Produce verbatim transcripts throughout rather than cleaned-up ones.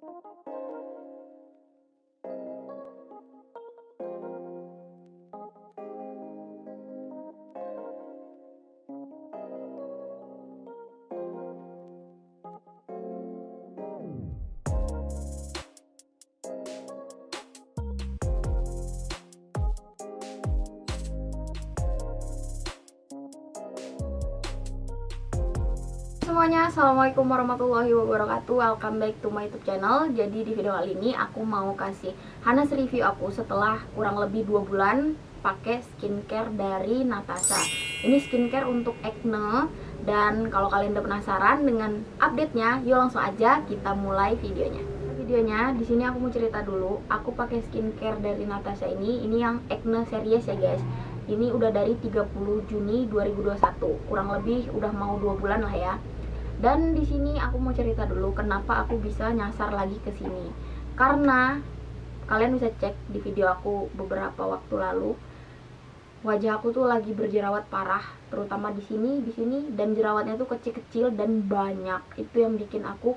Semuanya, assalamualaikum warahmatullahi wabarakatuh. Welcome back to my YouTube channel. Jadi di video kali ini aku mau kasih Hanes review aku setelah kurang lebih dua bulan pakai skincare dari Natasha. Ini skincare untuk acne, dan kalau kalian udah penasaran dengan update-nya, yuk langsung aja kita mulai videonya. Videonya di sini aku mau cerita dulu. Aku pakai skincare dari Natasha ini, ini yang acne series ya guys. Ini udah dari tiga puluh Juni dua ribu dua puluh satu, kurang lebih udah mau dua bulan lah ya. Dan di sini aku mau cerita dulu kenapa aku bisa nyasar lagi ke sini. Karena kalian bisa cek di video aku beberapa waktu lalu, wajah aku tuh lagi berjerawat parah, terutama di sini, di sini, dan jerawatnya tuh kecil-kecil dan banyak. Itu yang bikin aku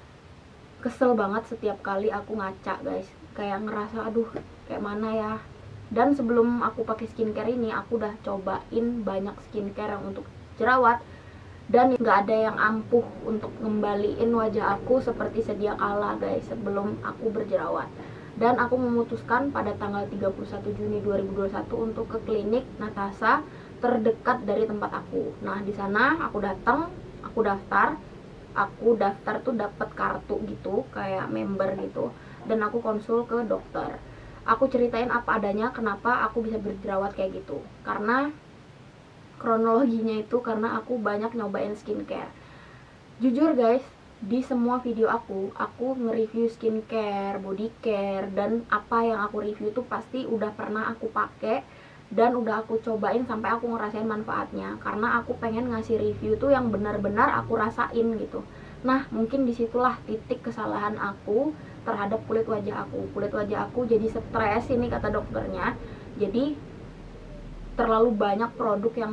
kesel banget setiap kali aku ngaca, guys. Kayak ngerasa aduh, kayak mana ya. Dan sebelum aku pakai skincare ini, aku udah cobain banyak skincare yang untuk jerawat, dan nggak ada yang ampuh untuk ngembaliin wajah aku seperti sedia kala guys, sebelum aku berjerawat. Dan aku memutuskan pada tanggal tiga puluh satu Juni dua ribu dua puluh satu untuk ke klinik Natasha terdekat dari tempat aku. Nah di sana aku datang, aku daftar, aku daftar tuh dapat kartu gitu, kayak member gitu, dan aku konsul ke dokter. Aku ceritain apa adanya kenapa aku bisa berjerawat kayak gitu. Karena kronologinya itu karena aku banyak nyobain skincare. Jujur guys, di semua video aku, aku nge-review skincare, body care, dan apa yang aku review tuh pasti udah pernah aku pakai dan udah aku cobain sampai aku ngerasain manfaatnya. Karena aku pengen ngasih review tuh yang benar-benar aku rasain gitu. Nah, mungkin disitulah titik kesalahan aku terhadap kulit wajah aku. Kulit wajah aku jadi stres ini kata dokternya. Jadi terlalu banyak produk yang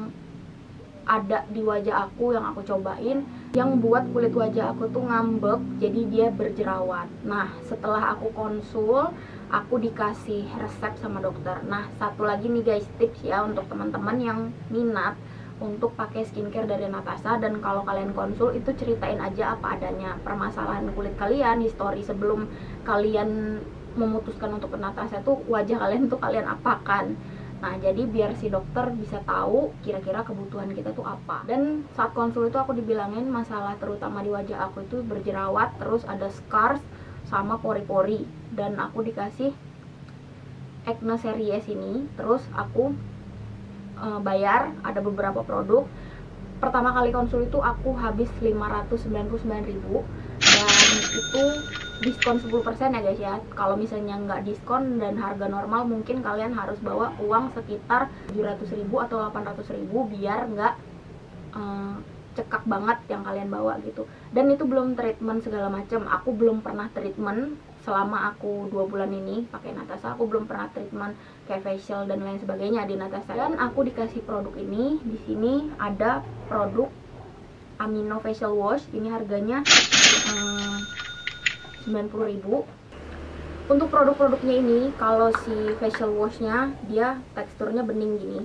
ada di wajah aku yang aku cobain yang buat kulit wajah aku tuh ngambek, jadi dia berjerawat. Nah setelah aku konsul, aku dikasih resep sama dokter. Nah satu lagi nih guys, tips ya untuk teman-teman yang minat untuk pakai skincare dari Natasha. Dan kalau kalian konsul itu ceritain aja apa adanya permasalahan kulit kalian, history sebelum kalian memutuskan untuk ke Natasha tuh wajah kalian tuh kalian apakan. Nah jadi biar si dokter bisa tahu kira-kira kebutuhan kita tuh apa. Dan saat konsul itu aku dibilangin masalah terutama di wajah aku itu berjerawat, terus ada scars sama pori-pori. Dan aku dikasih acne series ini. Terus aku e, bayar, ada beberapa produk. Pertama kali konsul itu aku habis lima ratus sembilan puluh sembilan ribu, dan itu diskon sepuluh persen ya guys ya. Kalau misalnya nggak diskon dan harga normal, mungkin kalian harus bawa uang sekitar tujuh ratus ribu atau delapan ratus ribu biar nggak um, cekak banget yang kalian bawa gitu. Dan itu belum treatment segala macam. Aku belum pernah treatment selama aku dua bulan ini pakai Natasha. Aku belum pernah treatment kayak facial dan lain sebagainya di Natasha. Dan aku dikasih produk ini. Di sini ada produk Amino Facial Wash. Ini harganya um, sembilan puluh ribu. Untuk produk-produknya ini, kalau si facial washnya dia teksturnya bening gini,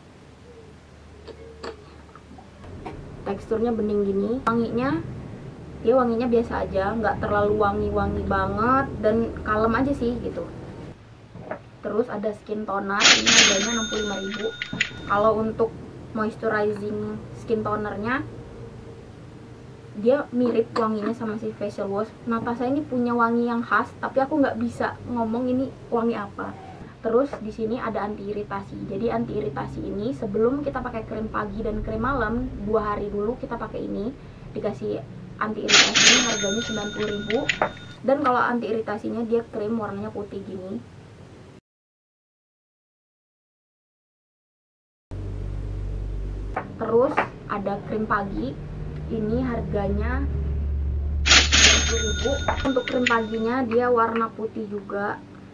teksturnya bening gini. Wanginya dia wanginya biasa aja, nggak terlalu wangi-wangi banget dan kalem aja sih gitu. Terus ada skin toner, ini harganya enam puluh lima ribu. Kalau untuk moisturizing skin tonernya, dia mirip wanginya sama si facial wash. Natasha ini punya wangi yang khas, tapi aku nggak bisa ngomong ini wangi apa. Terus di sini ada anti iritasi. Jadi anti iritasi ini sebelum kita pakai krim pagi dan krim malam, dua hari dulu kita pakai ini, dikasih anti iritasi ini harganya sembilan puluh ribu. Dan kalau anti iritasinya dia krim warnanya putih gini. Terus ada krim pagi. Ini harganya sembilan puluh ribu. Untuk krim paginya dia warna putih juga.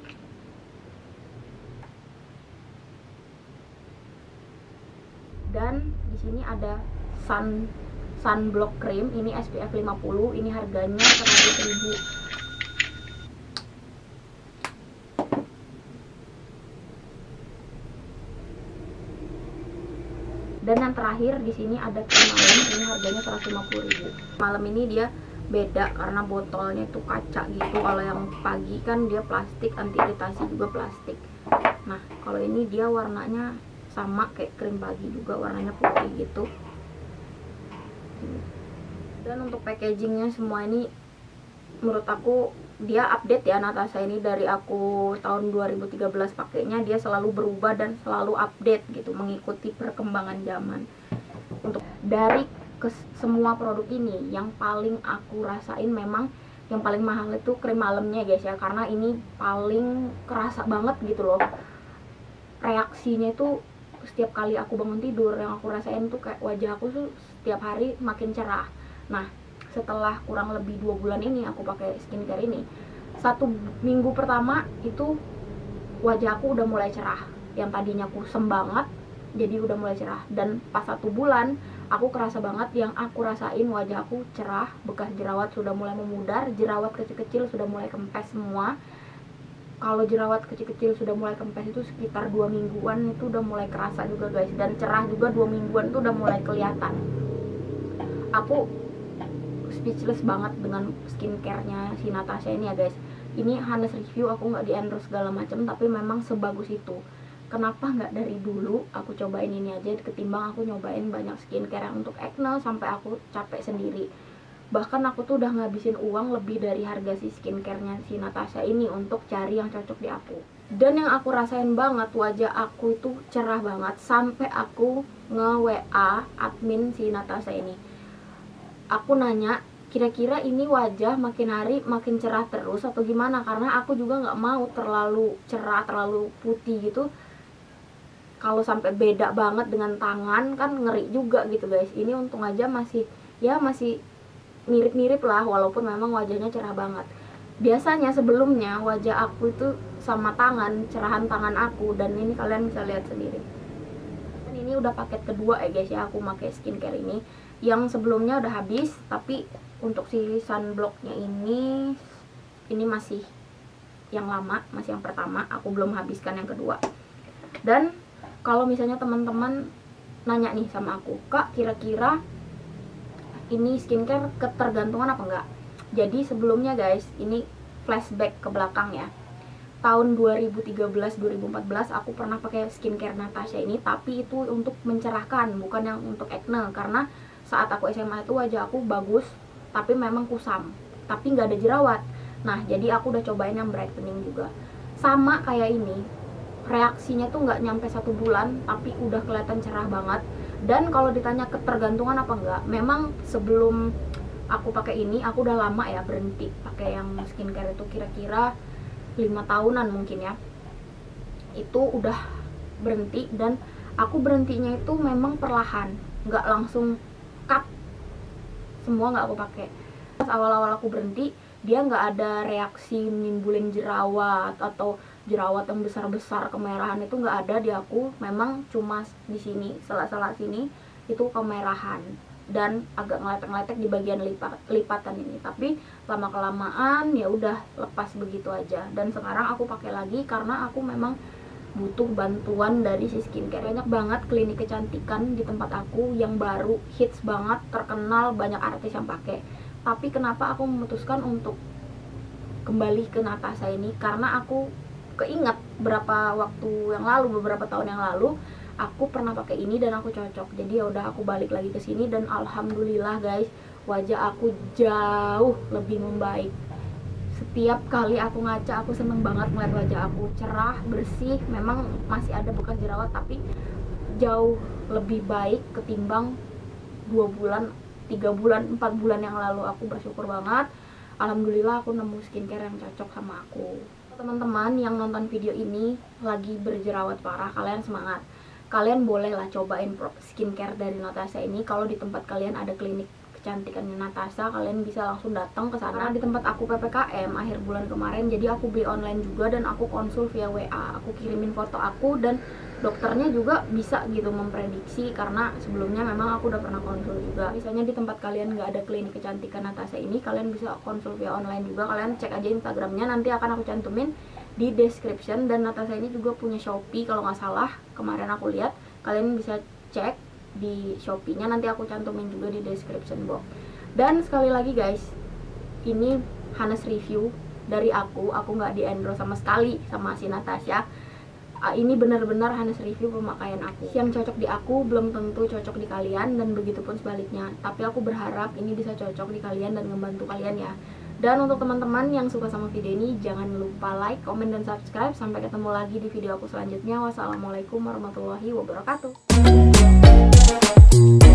Dan di sini ada sun sunblock cream, ini S P F lima puluh, ini harganya seratus ribu. terakhir di sini ada krim malam, ini harganya seratus lima puluh ribu. Malam ini dia beda karena botolnya itu kaca gitu. Kalau yang pagi kan dia plastik, anti iritasi juga plastik. Nah, kalau ini dia warnanya sama kayak krim pagi juga, warnanya putih gitu. Dan untuk packagingnya semua ini menurut aku dia update ya. Natasha ini dari aku tahun dua ribu tiga belas pakainya, dia selalu berubah dan selalu update gitu, mengikuti perkembangan zaman. Untuk dari ke semua produk ini, yang paling aku rasain memang yang paling mahal itu krim malamnya guys ya, karena ini paling kerasa banget gitu loh. Reaksinya itu setiap kali aku bangun tidur, yang aku rasain tuh kayak wajah aku tuh setiap hari makin cerah. Nah, setelah kurang lebih dua bulan ini aku pakai skincare ini, satu minggu pertama itu wajah aku udah mulai cerah. Yang tadinya kusem banget jadi udah mulai cerah. Dan pas satu bulan aku kerasa banget, yang aku rasain wajah aku cerah, bekas jerawat sudah mulai memudar, jerawat kecil-kecil sudah mulai kempes semua. Kalau jerawat kecil-kecil sudah mulai kempes itu sekitar dua mingguan itu udah mulai kerasa juga guys. Dan cerah juga dua mingguan itu udah mulai kelihatan. Aku speechless banget dengan skincare-nya si Natasha ini ya guys. Ini Hanes review, aku nggak di endorse segala macam, tapi memang sebagus itu. Kenapa nggak dari dulu aku cobain ini aja, ketimbang aku nyobain banyak skincare yang untuk acne sampai aku capek sendiri. Bahkan aku tuh udah ngabisin uang lebih dari harga si skincare-nya si Natasha ini untuk cari yang cocok di aku. Dan yang aku rasain banget, wajah aku itu cerah banget sampai aku nge-W A admin si Natasha ini. Aku nanya, kira-kira ini wajah makin hari makin cerah terus atau gimana, karena aku juga nggak mau terlalu cerah, terlalu putih gitu. Kalau sampai beda banget dengan tangan kan ngeri juga gitu guys. Ini untung aja masih ya masih mirip-mirip lah, walaupun memang wajahnya cerah banget. Biasanya sebelumnya wajah aku itu sama tangan, cerahan tangan aku, dan ini kalian bisa lihat sendiri. Dan ini udah paket kedua ya guys ya, aku pakai skincare ini. Yang sebelumnya udah habis, tapi untuk si sunblocknya ini ini masih yang lama, masih yang pertama, aku belum habiskan yang kedua. Dan kalau misalnya teman-teman nanya nih sama aku, Kak, kira-kira ini skincare ketergantungan apa enggak? Jadi sebelumnya guys, ini flashback ke belakang ya. Tahun dua ribu tiga belas dua ribu empat belas aku pernah pakai skincare Natasha ini, tapi itu untuk mencerahkan, bukan yang untuk acne. Karena saat aku S M A itu wajah aku bagus, tapi memang kusam, tapi nggak ada jerawat. Nah, jadi aku udah cobain yang brightening juga. Sama kayak ini, reaksinya tuh nggak nyampe satu bulan, tapi udah kelihatan cerah banget. Dan kalau ditanya ketergantungan apa enggak, memang sebelum aku pakai ini, aku udah lama ya berhenti pakai yang skincare itu, kira-kira lima tahunan mungkin ya. Itu udah berhenti, dan aku berhentinya itu memang perlahan, nggak langsung cut semua, nggak aku pakai. Pas awal-awal aku berhenti, dia nggak ada reaksi nimbulin jerawat atau jerawat yang besar-besar kemerahan, itu nggak ada di aku. Memang cuma di sini, sela-sela sini itu kemerahan dan agak ngeletek-ngeletek di bagian lipat, lipatan ini. Tapi lama kelamaan ya udah lepas begitu aja. Dan sekarang aku pakai lagi karena aku memang butuh bantuan dari si skincare. Banyak banget klinik kecantikan di tempat aku yang baru, hits banget, terkenal, banyak artis yang pakai. Tapi kenapa aku memutuskan untuk kembali ke Natasha ini? Karena aku keinget berapa waktu yang lalu, beberapa tahun yang lalu aku pernah pakai ini dan aku cocok. Jadi ya udah aku balik lagi ke sini, dan alhamdulillah guys, wajah aku jauh lebih membaik. Setiap kali aku ngaca, aku seneng banget melihat wajah aku cerah, bersih. Memang masih ada bekas jerawat, tapi jauh lebih baik ketimbang dua bulan, tiga bulan, empat bulan yang lalu. Aku bersyukur banget, alhamdulillah aku nemu skincare yang cocok sama aku. Teman-teman yang nonton video ini lagi berjerawat parah, kalian semangat. Kalian bolehlah cobain skincare dari Natasha ini. Kalau di tempat kalian ada klinik kecantikannya Natasha, kalian bisa langsung datang ke sana. Di tempat aku P P K M akhir bulan kemarin, jadi aku beli online juga dan aku konsul via W A. Aku kirimin foto aku, dan dokternya juga bisa gitu memprediksi, karena sebelumnya memang aku udah pernah konsul juga. Misalnya di tempat kalian nggak ada klinik kecantikan Natasha ini, kalian bisa konsul via online juga. Kalian cek aja Instagramnya, nanti akan aku cantumin di description. Dan Natasha ini juga punya Shopee kalau nggak salah, kemarin aku lihat. Kalian bisa cek di Shopee-nya, nanti aku cantumin juga di description box. Dan sekali lagi guys, ini Hanes review dari aku, aku nggak di endorse sama sekali sama si Natasha. Ini benar-benar Hanes review pemakaian aku. Yang cocok di aku belum tentu cocok di kalian, dan begitupun sebaliknya. Tapi aku berharap ini bisa cocok di kalian dan membantu kalian ya. Dan untuk teman-teman yang suka sama video ini, jangan lupa like, comment, dan subscribe. Sampai ketemu lagi di video aku selanjutnya. Wassalamualaikum warahmatullahi wabarakatuh.